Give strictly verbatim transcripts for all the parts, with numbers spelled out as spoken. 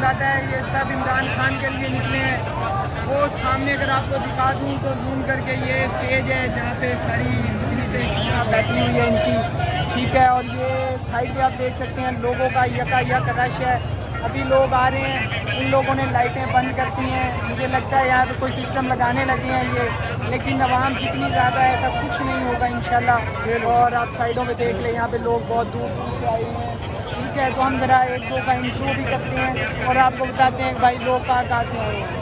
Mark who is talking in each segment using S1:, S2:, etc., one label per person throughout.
S1: ज़्यादा है। ये सब इमरान खान के लिए निकले हैं। वो सामने अगर आपको दिखा दूँ तो जूम करके, ये स्टेज है जहाँ पे सारी मजलिसें बैठी हुई है इनकी, ठीक है। और ये साइड पे आप देख सकते हैं लोगों का यका यक रश है। अभी लोग आ रहे हैं, इन लोगों ने लाइटें बंद कर दी हैं। मुझे लगता है यहाँ पे कोई सिस्टम लगाने लगे हैं ये, लेकिन आवाम जितनी ज़्यादा है ऐसा कुछ नहीं होगा इंशाल्लाह। और आप साइडों में देख लें, यहाँ पे लोग बहुत दूर दूर से आए हुए हैं, ठीक है। तो हम ज़रा एक दो का इंटरव्यू भी करते हैं और आपको बताते हैं भाई लोग कहाँ कहाँ से आए हैं।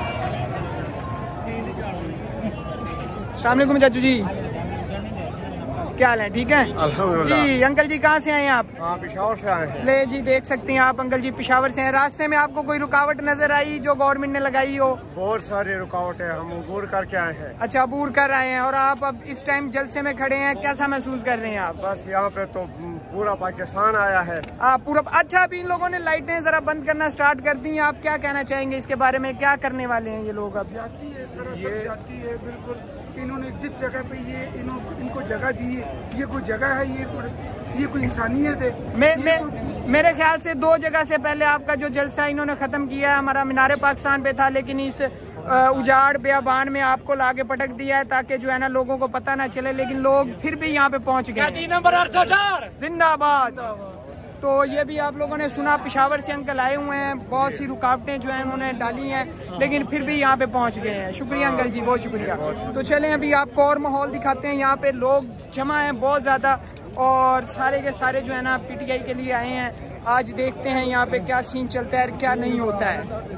S1: अस्सलाम वालेकुम चाचू जी, क्या हाल है? ठीक है जी। अंकल जी कहाँ से आए हैं आप?
S2: हाँ, पिशावर से आए हैं।
S1: ले जी, देख सकते हैं आप अंकल जी पिशावर से हैं। रास्ते में आपको कोई रुकावट नजर आई जो गवर्नमेंट ने लगाई हो?
S2: बहुत सारी रुकावट है, हम अबूर करके आए हैं।
S1: अच्छा, अबूर कर आए हैं। और आप अब इस टाइम जलसे में खड़े हैं, कैसा महसूस कर रहे हैं आप?
S2: बस यहाँ पे तो पूरा पाकिस्तान आया है।
S1: आप पूरा अच्छा। अभी इन लोगों ने लाइटें जरा बंद करना स्टार्ट कर दी हैं, आप क्या कहना चाहेंगे इसके बारे में? क्या करने वाले हैं ये लोग? अब
S3: ज्यादती है, सरासर ज्यादती है बिल्कुल। इन्होंने जिस जगह पे ये इन्हों, इनको जगह दी है, ये कोई जगह है? ये ये कोई इंसानियत है?
S1: मैं, मैं, मेरे ख्याल से दो जगह से पहले आपका जो जलसा इन्होंने ख़त्म किया है, हमारा मीनार पाकिस्तान पे था, लेकिन इस उजाड़ बेआबान में आपको लाके पटक दिया है ताकि जो है ना लोगों को पता ना चले। लेकिन लोग फिर भी यहाँ पे पहुँच गए। जिंदाबाद। तो ये भी आप लोगों ने सुना, पिशावर से अंकल आए हुए हैं, बहुत सी रुकावटें जो हैं उन्होंने डाली हैं, लेकिन फिर भी यहाँ पे पहुँच गए हैं। शुक्रिया अंकल जी, बहुत शुक्रिया। तो चलें अभी आपको और माहौल दिखाते हैं। यहाँ पे लोग जमा हैं बहुत ज़्यादा, और सारे के सारे जो है ना पीटीआई के लिए आए हैं। आज देखते हैं यहाँ पे क्या सीन चलता है और क्या नहीं होता है।